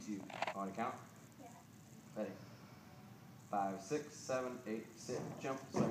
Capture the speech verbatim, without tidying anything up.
you. Want to count? Yeah. Ready? Five, six, seven, eight, sit, jump, slide.